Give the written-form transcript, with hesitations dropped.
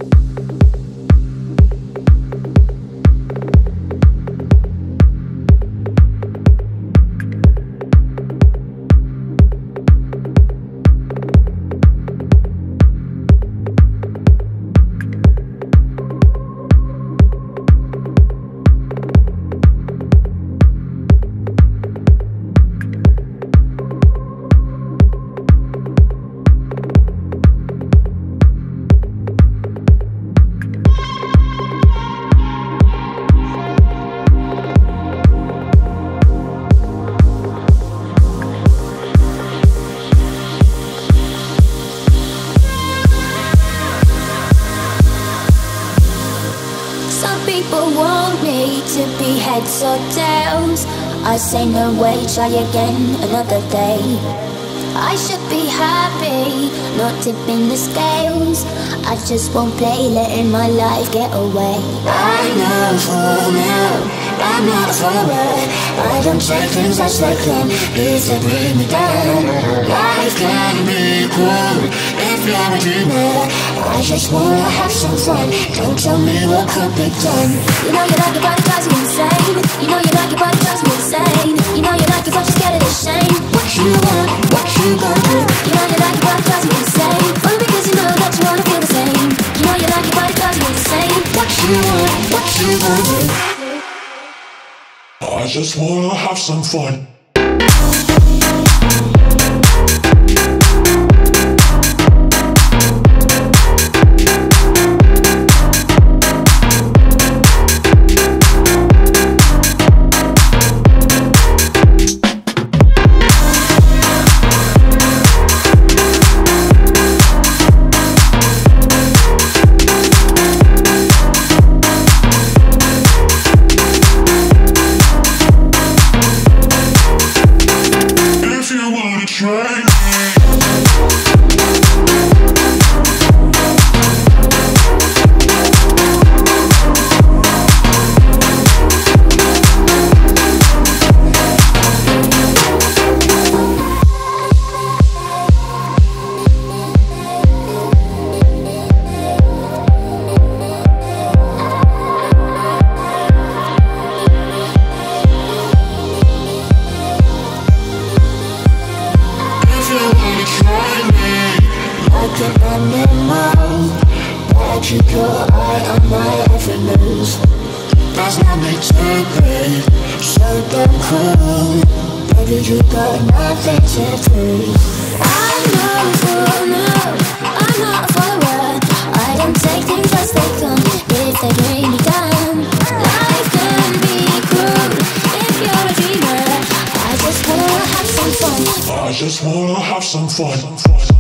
People want me to be heads or tails. I say no way, try again another day. I should be happy, not tipping the scales. I just won't play, letting my life get away. I know for now, I'm not a follower. I don't take things as they come, if they bring me down. Life can be cruel if you're a dreamer. I just wanna have some fun, don't tell me what could be done. You know you like it but it drives me insane. You know you like it but it drives me insane. You know you like it but you're scared of the shame. What you want, what you gonna do? You know you like it but it drives me insane. Only because you know that you wanna feel the same. You know you like it but it drives me insane. What you want, what you gonna do? I just wanna have some fun. Like an animal, but keep your eye on my every move. There's no need to be so damn cool. Baby, you got nothing to prove. I know for now, I'm not a follower. I don't take things as they come, if they bring me down. Life can be cruel if you're a dreamer. I just wanna have some fun. I just wanna have some fun.